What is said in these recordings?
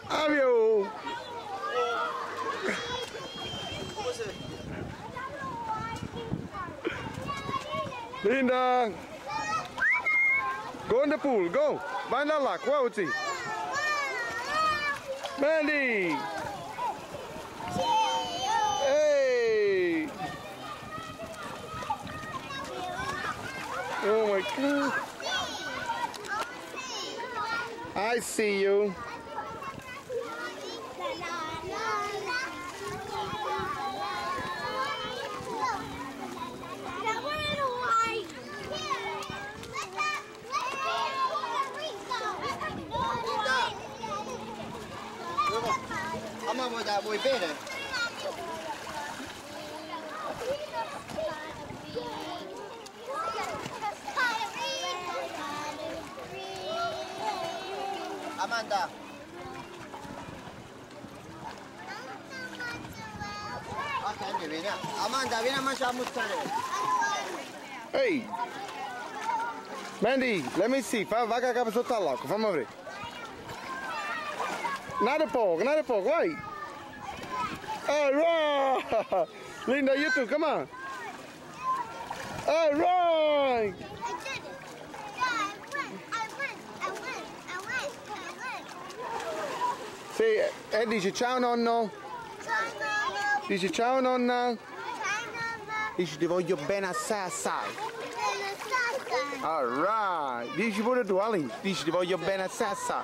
Avio! Linda! Go in the pool, go! Vai nell'acqua, oggi! Mandy! Hey! Oh my God! I see you! Vuoi bene? Amanda. Ok, vieni. Amanda, vieni a mangiare mozzarella. Hey! Mandy, let me see. Vai com a capa sotto all'acqua, fammi vedere. Nada pouco, vai! Alright! Linda, you too, come on! Alright! I did it! Yeah, I win! Sì, dice ciao nonno! Ciao nonno! Dice ciao nonna! Ciao nonno! Dice ti voglio bene assai! Bene assai! Alright! Dici pure tu, Ali! Dici ti voglio bene assai!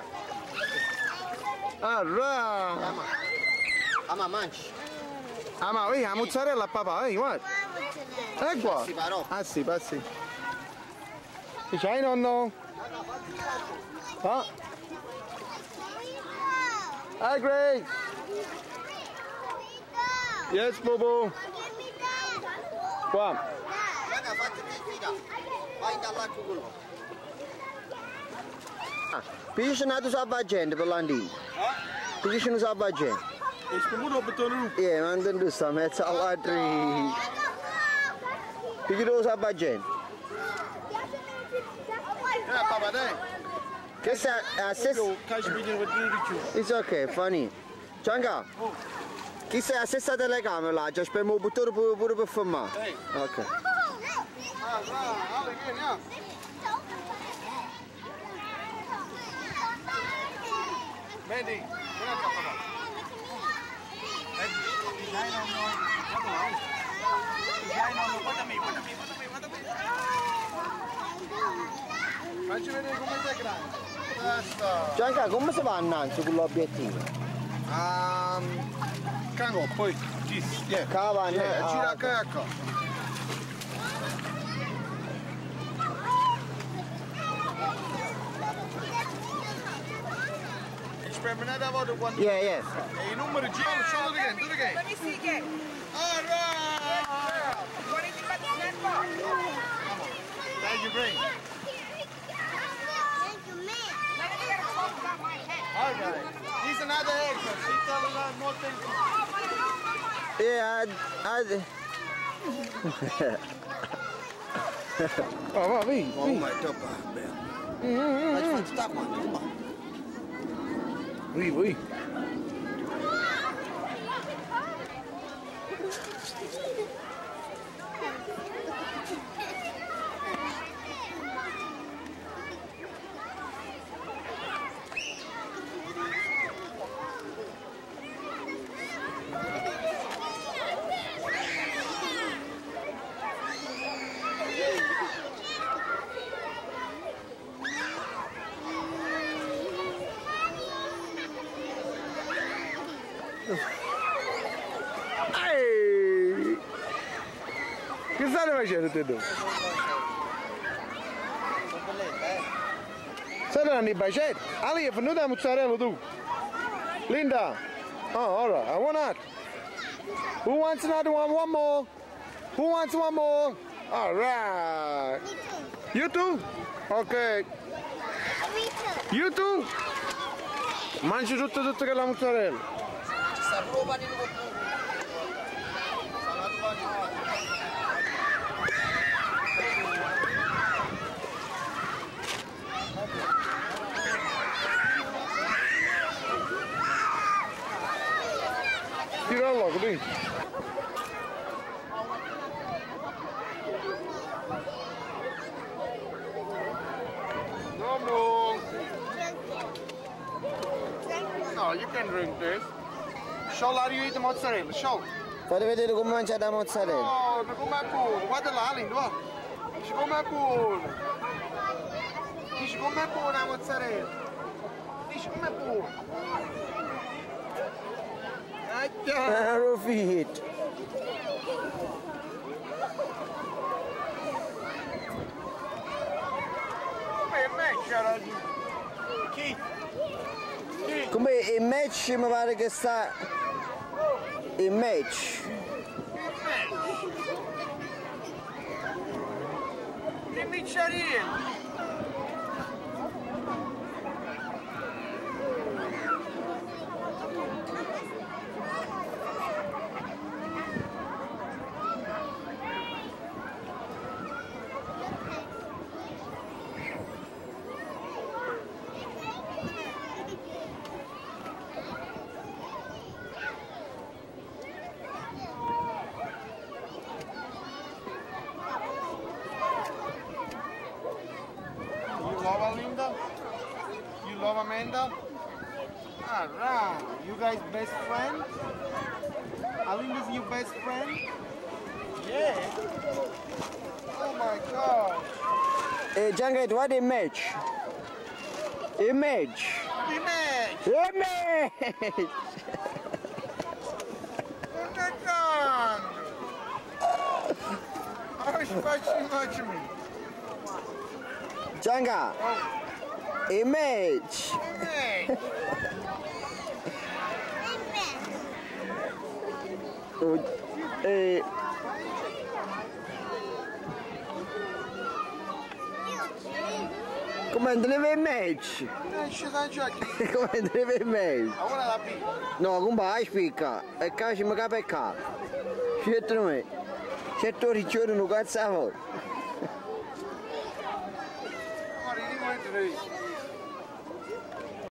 Alright! Ama mangi. Ma vedi la mozzarella papà, guarda! Qua! Passi, però. Ah sì, passi! Dice hai nonno? Ah! Hi Grace! Yes, Bobo! Qua! Raga, fatti tira. Vai dall'acqua quello. Perché sono andato salvagente per l'andino? Perché sono salvagente? Ich bin gut auf Betonung. Iya, mantan tu sama saladri. Perché devo salvagente? Papa, dai! Che sta a stessa... Kannst du mich nicht mit It's okay, funny. Gianca, chi sei a stessa telecamera là? Ci aspettiamo un bottone pure per filmare. Ok. Mandy, vieni a papà. Facci vedere come sei grande. Basta. Gianca, come si va innanzi con l'obiettivo? Cango, poi yeah. Cava, Gira a ecco. Ich bin mir nicht erwartet, quando... Yeah. E i numeri girano, show it again, do it again. Let me see again. All right. What is it about the netball? Thank you, Green. Let me get a close on my head. All right. He's another expert. She's telling us more things. Yeah, Oh, vedi. Oh my God, man. Let's find stop one, come on. Oui. Ehi! Che state facendo te due? State dando i bacetti? Ali, è venuta la mozzarella tu? Linda? Oh, alright, I want that. Who wants another one? One more? Who wants one more? Alright. You too? Okay. You too? Mangi tutto che la mozzarella. Sta roba di nuovo. Tiralo, così. No. No, you can drink this. Show how you eat the mozzarella. Show. Fate vedere come mangiate la mozzarella. Oh, come pure. Guarda là, Lindo. Dici come pure. Dici come pure la mozzarella. Dici come pure. Rufit. Come match, Keith. Come il match mi pare che sta... Il match. Che micciarino. Love Linda? You love Amanda? Alright. You guys best friend? Alinda's your best friend? Yeah. Oh my gosh. Giancarlo, what a match. Image. Image! Image. Faccio me. Gianca. Image. Image. Come andrebbe il match? Come andrebbe il match? Ora la B. No, come spicca? E cazzo mi capo e capo. Scelto me. Scelto riccione non cazzo. Guarda, io